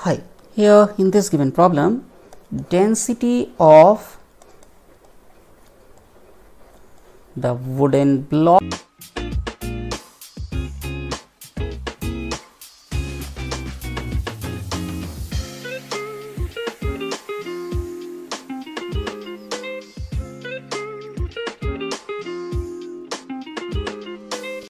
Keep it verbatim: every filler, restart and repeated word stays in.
Hi, here in this given problem, density of the wooden block